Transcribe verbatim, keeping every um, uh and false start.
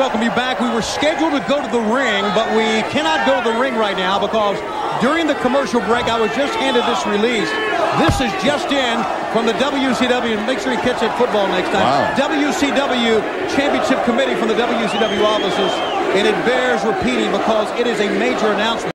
welcome you back. We were scheduled to go to the ring, but we cannot go to the ring right now because during the commercial break, I was just handed this release. This is just in from the W C W. Make sure he catches that football next time. Wow. W C W Championship Committee from the W C W offices, and it bears repeating because it is a major announcement.